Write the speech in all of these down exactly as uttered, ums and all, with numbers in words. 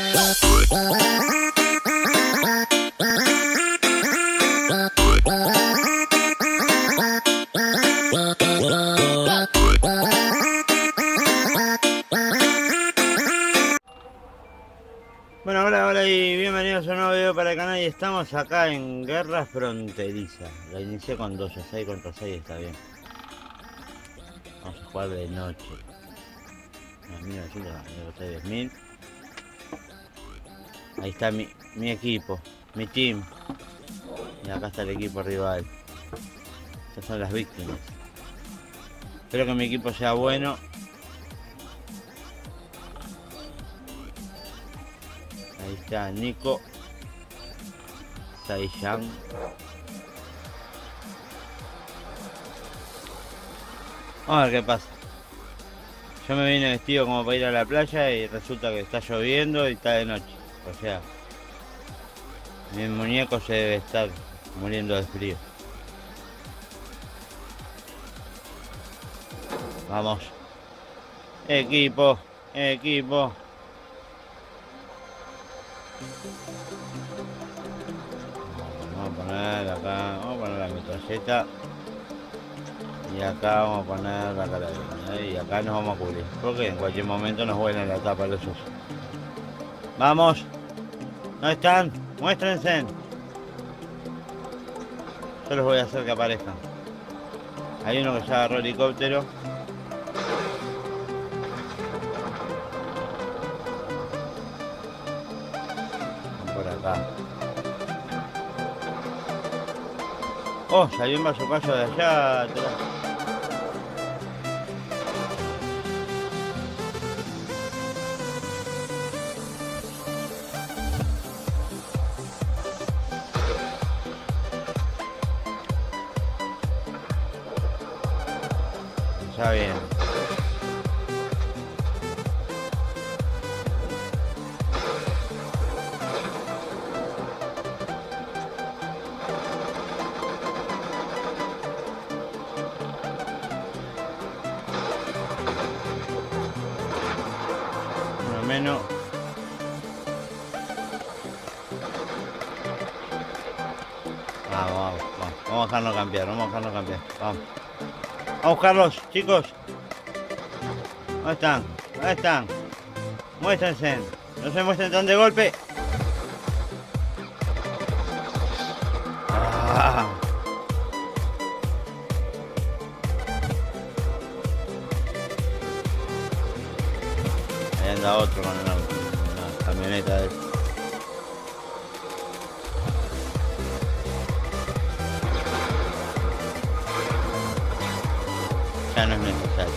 Bueno, hola, hola y bienvenidos a un nuevo video para el canal y estamos acá en Guerra Fronteriza. La inicié con dos a seis contra seis, está bien. Vamos a jugar de noche. mil novecientos, diez mil. Ahí está mi, mi equipo, mi team. Y acá está el equipo rival. Estas son las víctimas. Espero que mi equipo sea bueno. Ahí está Nico, Saiyan. Vamos a ver qué pasa. Yo me vine vestido como para ir a la playa y resulta que está lloviendo y está de noche. O sea, mi muñeco se debe estar muriendo de frío. Vamos. Equipo, equipo. Vamos a poner acá, vamos a poner la metralleta. Y acá vamos a poner la carabina. Y acá nos vamos a cubrir. Porque en cualquier momento nos vuelven la tapa los ojos. ¡Vamos! ¿No están? ¡Muéstrense! Yo los voy a hacer que aparezcan. Hay uno que ya agarró helicóptero. Por acá. Oh, salió un bazucayo de allá atrás. Ya bien. Uno menos. Vamos, vamos, vamos. Vamos a dejarnos cambiar, vamos a dejarnos cambiar. Vamos. Vamos a buscarlos, chicos. ¿Dónde están? ¿Dónde están? Muéstrense. No se muestren tan de golpe. Ah. Ahí anda otro con una, una camioneta de esa. Ya no es necesario.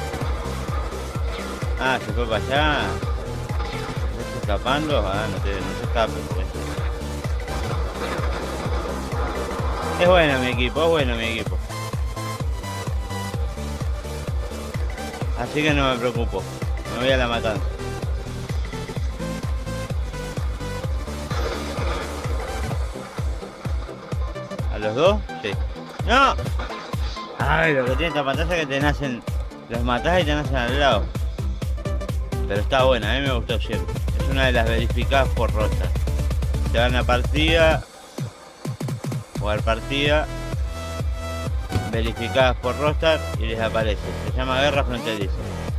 Ah, se fue para allá. ¿No está escapando? Ah, no, te, no se escapen. Es bueno mi equipo, es bueno mi equipo. Así que no me preocupo. Me voy a la matanza. ¿A los dos? Sí. ¡No! Ay, lo que tiene esta pantalla es que te nacen, los matás y te nacen al lado. Pero está buena, a mí me gustó siempre. Es una de las verificadas por Rockstar. Te dan la partida, jugar partida, verificadas por Rockstar y les aparece. Se llama Guerra Fronteriza.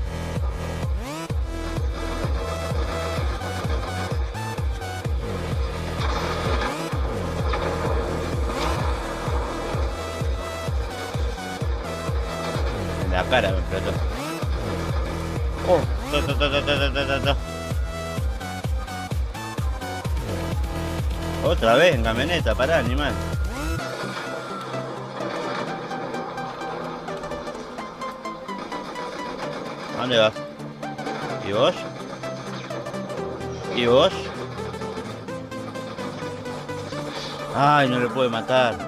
La cara me explotó. Oh, to, to, to, to, to, to, to, to. Otra vez en camioneta, pará, animal. ¿A dónde vas? ¿Y vos? ¿Y vos? Ay, no lo puede matar.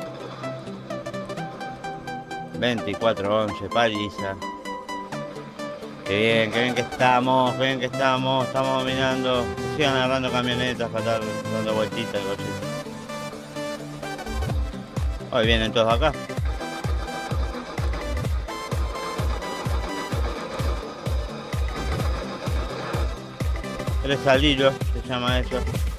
veinticuatro once, paliza. Qué bien, qué bien que estamos, qué bien que estamos, estamos dominando. Sigan agarrando camionetas para estar dando vueltitas y cositas. Hoy vienen todos acá. Tres al hilo, se llama eso.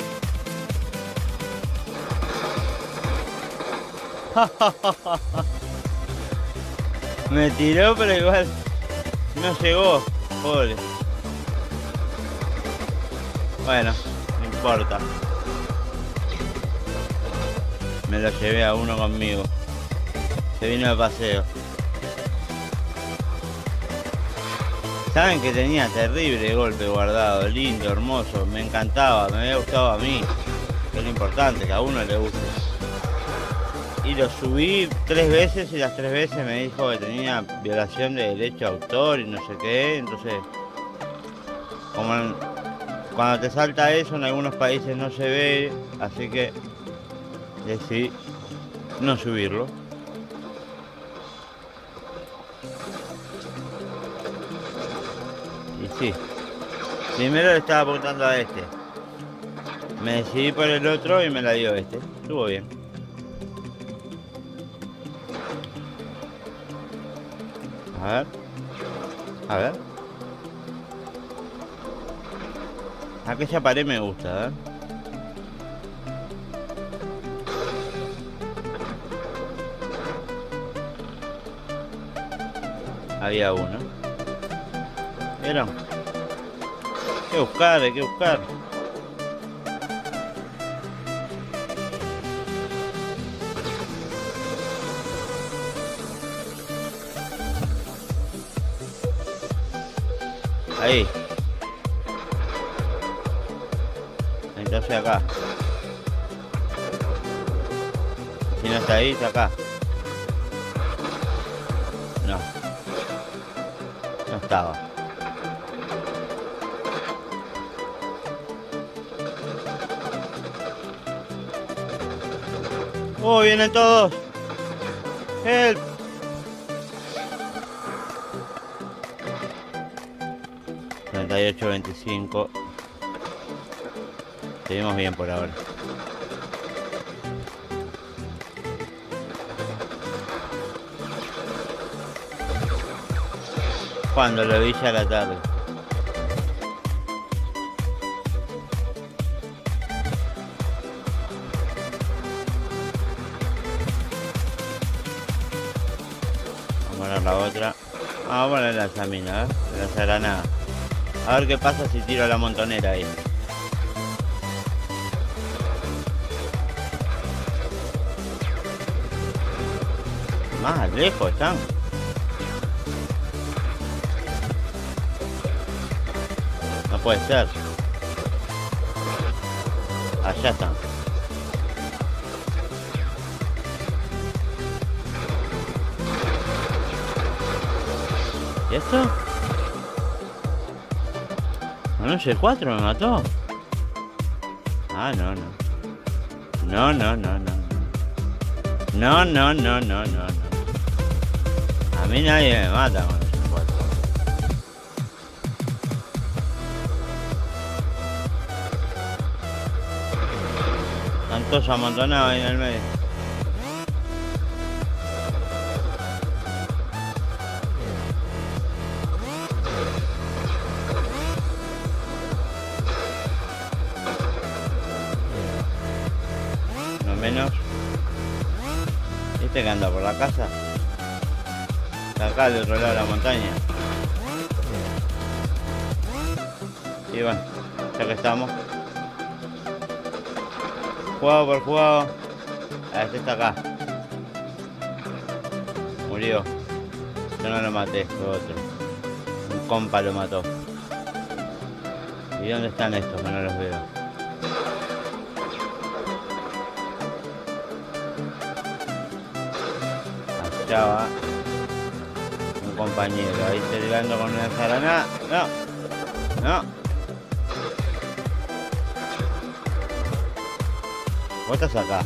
Me tiró, pero igual no llegó, pobre. Bueno, no importa. Me lo llevé a uno conmigo. Se vino de paseo. Saben que tenía terrible golpe guardado, lindo, hermoso, me encantaba, me había gustado a mí. Que es lo importante, que a uno le guste. Y lo subí tres veces y las tres veces me dijo que tenía violación de derecho de autor y no sé qué. Entonces, como en, cuando te salta eso en algunos países no se ve, así que decidí no subirlo. Y sí, primero le estaba apuntando a este. Me decidí por el otro y me la dio este. Estuvo bien. A ver. A ver. Aquella pared me gusta, ¿eh? Había uno. ¿Vieron? Hay que buscar, hay que buscar. Ahí. Entonces acá. Si no está ahí, está acá. No. No estaba. ¡Oh, vienen todos! ¡Help! treinta y ocho veinticinco. Seguimos bien por ahora. Cuando lo vi ya a la tarde. Vamos a poner la otra. Vamos a poner la examina, ¿eh? La granada. A ver qué pasa si tiro la montonera ahí. Más lejos están. No puede ser. Allá están. ¿Y esto? ¿Anoche el cuatro me mató? Ah, no, no. No, no, no, no. No, no, no, no, no, no. A mí nadie me mata con el cuatro. Están todos amontonados ahí en el medio. No menos. Este que anda por la casa. Está acá al otro lado de la montaña. Y bueno, ya que estamos. Jugado por jugado. A este está acá. Murió. Yo no lo maté, fue otro. Un compa lo mató. ¿Y dónde están estos? Que no los veo. Allá va. Un compañero. Ahí tirando con una zaranada. No. No. Vos estás acá.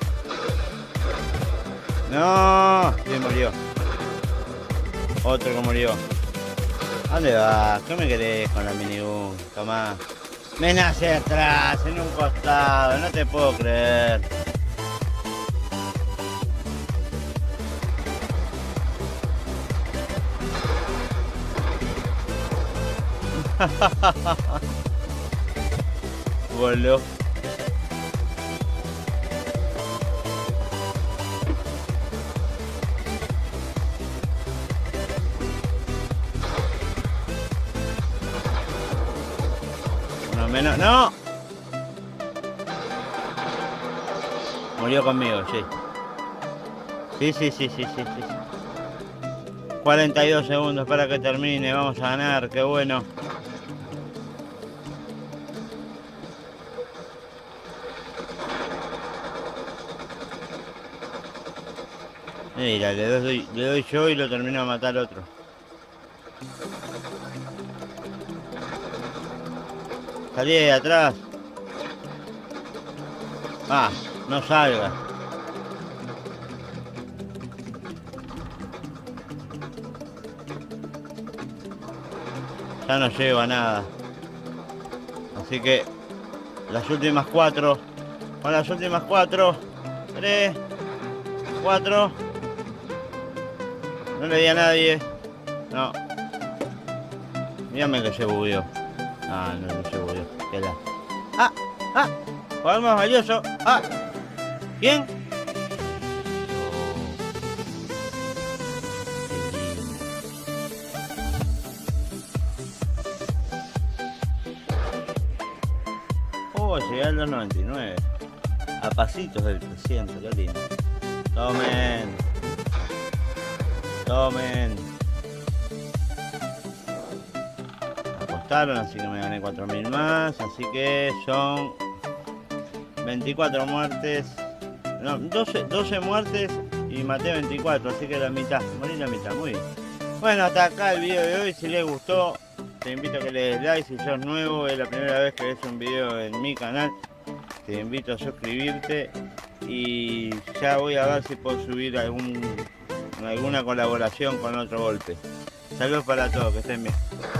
No. Sí, murió. Otro que murió. ¿A dónde vas? ¿Qué me querés con la minigun? Tomá. Ven hacia atrás, en un costado. No te puedo creer. boludo. Uno menos. ¡No! Murió conmigo, sí. Sí, sí, sí, sí, sí, sí. cuarenta y dos segundos para que termine. Vamos a ganar, qué bueno. Mira, le doy, le doy yo y lo termino de matar otro. Salí de atrás. Ah, no salga. Ya no llego a nada. Así que las últimas cuatro. Con las últimas cuatro. Tres. Cuatro. No le di a nadie. No. Dígame que se bugueó. Ah, no, no se bugueó. Qué la... Ah, ah. Jugador más valioso. Ah. ¿Quién? Oh, llegué a los noventa y nueve. A pasitos del trescientos, qué lindo. Tomen. Tomen. Apostaron, así que me gané cuatro mil más. Así que son veinticuatro muertes. No, doce, doce muertes y maté veinticuatro. Así que la mitad. Morí la mitad, muy bien. Bueno, hasta acá el video de hoy. Si les gustó, te invito a que le des like. Si sos nuevo, es la primera vez que ves un video en mi canal, te invito a suscribirte. Y ya voy a ver si puedo subir algún, alguna colaboración con otro golpe. Saludos para todos, que estén bien.